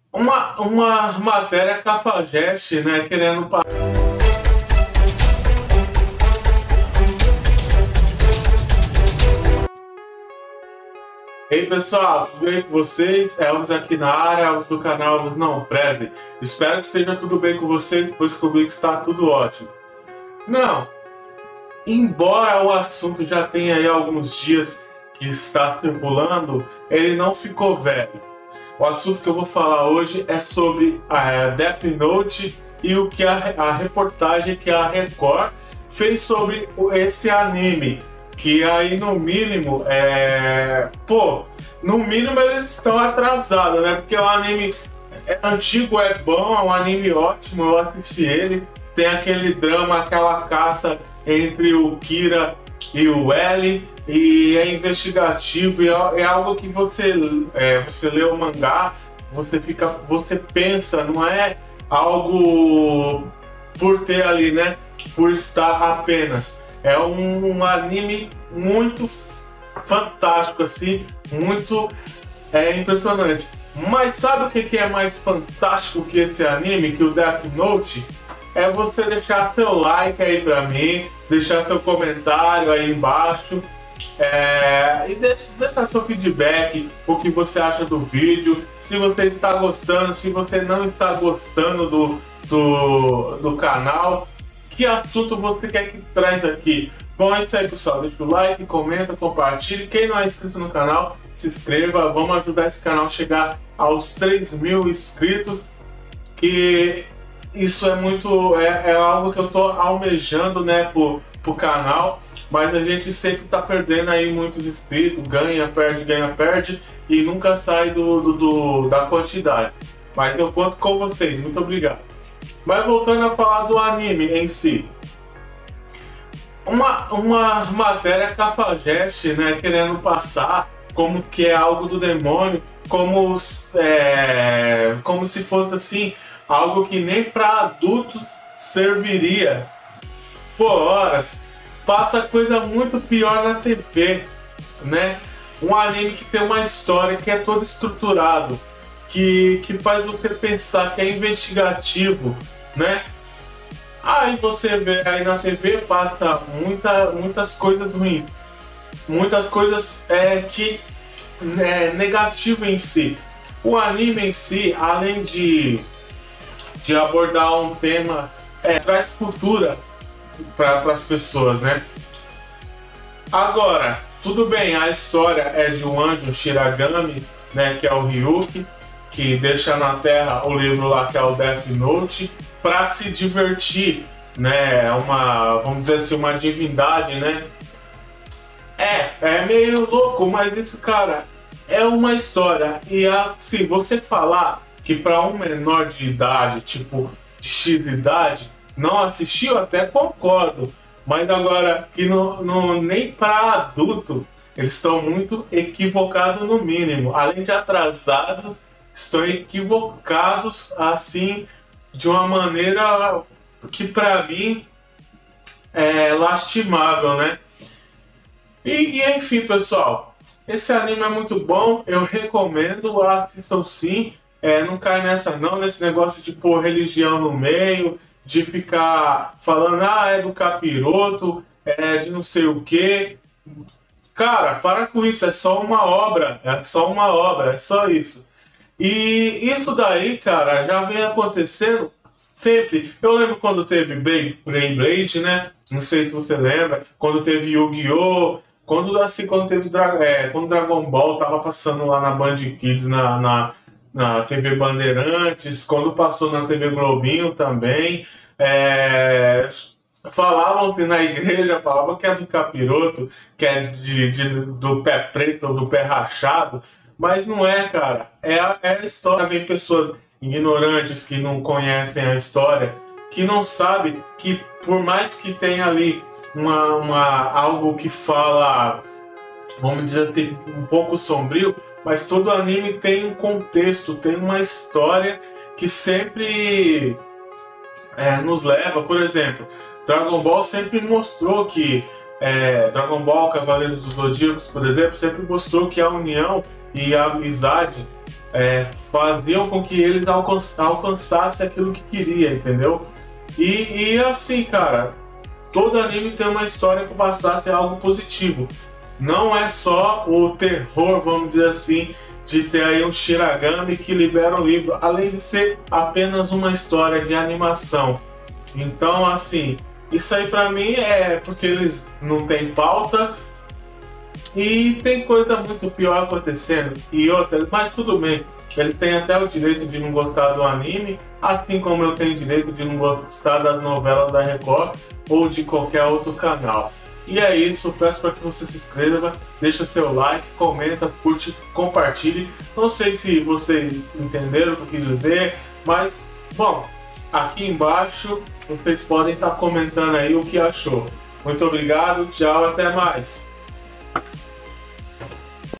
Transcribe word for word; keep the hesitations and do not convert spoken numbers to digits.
Uma, uma matéria cafajeste, né, querendo... pa- Ei pessoal, tudo bem com vocês? Elvis aqui na área, Elvis do canal Elvis Não Presley. Espero que esteja tudo bem com vocês, pois comigo está tudo ótimo. Não, embora o assunto já tenha aí alguns dias que está circulando, ele não ficou velho. O assunto que eu vou falar hoje é sobre a Death Note e o que a, a reportagem que a Record fez sobre esse anime. Que aí no mínimo, é... pô, no mínimo eles estão atrasados, né? Porque o anime é antigo, é bom, é um anime ótimo, eu assisti ele. Tem aquele drama, aquela caça entre o Kira e o L, e é investigativo, e é algo que você, é, você lê o mangá, você fica, você pensa, não é algo por ter ali, né? Por estar apenas. É um, um anime muito fantástico, assim, muito é, impressionante. Mas sabe o que, que é mais fantástico que esse anime, que o Death Note? É você deixar seu like aí pra mim, deixar seu comentário aí embaixo, é, e deixa, deixar seu feedback, o que você acha do vídeo, se você está gostando, se você não está gostando do, do, do canal. Que assunto você quer que traz aqui? Bom, é isso aí, pessoal. Deixa o like, comenta, compartilhe. Quem não é inscrito no canal, se inscreva. Vamos ajudar esse canal a chegar aos três mil inscritos. Que isso é muito... É, é algo que eu tô almejando, né, pro, pro canal. Mas a gente sempre tá perdendo aí muitos inscritos. Ganha, perde, ganha, perde. E nunca sai do, do, do da quantidade. Mas eu conto com vocês. Muito obrigado. Mas voltando a falar do anime em si, uma, uma matéria cafajeste, né, querendo passar como que é algo do demônio, como, é, como se fosse assim, algo que nem para adultos serviria. Por horas, passa coisa muito pior na T V, né? Um anime que tem uma história que é todo estruturado, Que, que faz você pensar, que é investigativo, né? Aí você vê aí na T V, passa muita, muitas coisas ruins, muitas coisas é, que é negativo em si. O anime em si, além de, de abordar um tema, é, traz cultura para as pessoas, né? Agora, tudo bem, a história é de um anjo Shiragami, né, que é o Ryuki, que deixa na Terra o livro lá que é o Death Note para se divertir, né? É uma, vamos dizer assim, uma divindade, né? É, é meio louco, mas isso, cara, é uma história. E assim, você falar que para um menor de idade, tipo de X idade, não assistiu, até concordo. Mas agora que no, no, nem para adulto, eles estão muito equivocados no mínimo. Além de atrasados, estão equivocados assim de uma maneira que para mim é lastimável, né? E, e enfim, pessoal, esse anime é muito bom, eu recomendo, assistam sim. É, não cai nessa não, nesse negócio de pôr religião no meio, de ficar falando, ah, é do capiroto, é de não sei o que. Cara, para com isso, é só uma obra, é só uma obra, é só isso. E isso daí, cara, já vem acontecendo sempre. Eu lembro quando teve Beyblade, né? Não sei se você lembra. Quando teve Yu-Gi-Oh! Quando, assim, quando teve Dra é, quando Dragon Ball tava passando lá na Band Kids, na, na, na T V Bandeirantes. Quando passou na T V Globinho também. É... Falavam que na igreja, falavam que é do capiroto, que é de, de, do pé preto ou do pé rachado. Mas não é, cara. É a, é a história. Vem pessoas ignorantes que não conhecem a história, que não sabem que por mais que tenha ali uma, uma, algo que fala, vamos dizer assim, um pouco sombrio, mas todo anime tem um contexto, tem uma história que sempre é, nos leva, por exemplo, Dragon Ball sempre mostrou que é, Dragon Ball, Cavaleiros dos Zodíacos, por exemplo, sempre mostrou que a união e a amizade é, faziam com que eles alcançassem aquilo que queria, entendeu? E, e assim, cara, todo anime tem uma história para passar a ter algo positivo. Não é só o terror, vamos dizer assim, de ter aí um Shiragami que libera um livro, além de ser apenas uma história de animação. Então, assim, isso aí pra mim é porque eles não têm pauta e tem coisa muito pior acontecendo. E outra, mas tudo bem, eles têm até o direito de não gostar do anime, assim como eu tenho direito de não gostar das novelas da Record ou de qualquer outro canal. E é isso, peço para que você se inscreva, deixa seu like, comenta, curte, compartilhe. Não sei se vocês entenderam o que eu quis dizer, mas, bom, aqui embaixo vocês podem estar comentando aí o que achou. Muito obrigado, tchau, até mais!